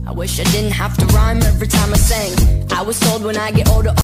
I wish I didn't have to rhyme every time I sang. I was told when I get older